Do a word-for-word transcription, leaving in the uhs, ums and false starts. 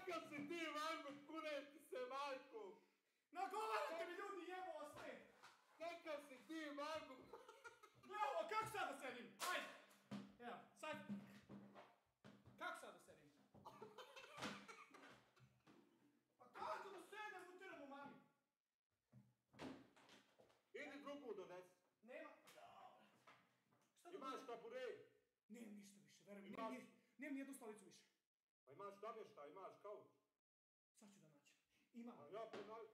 Kakav si ti, Marko, kunem ti se, Marko? Nagovarate mi ljudi, jebo vas sve! Kakav si ti, Marko? Gle ovo, kako sad da sedim? Ajde! Evo, sad... Kako sad da sedim? Pa kako da sedem u trbu, mami? Idi drugu donesi. Nema... Dobro. Šta da... Imaš tabure? Nemam ništa više, verujem. Imaš- Nemam ni- nemam ni jednu stolicu više. Pa imaš namještaj, imaš kauč. Sad ću da nađem. Imam. A ja prenaj...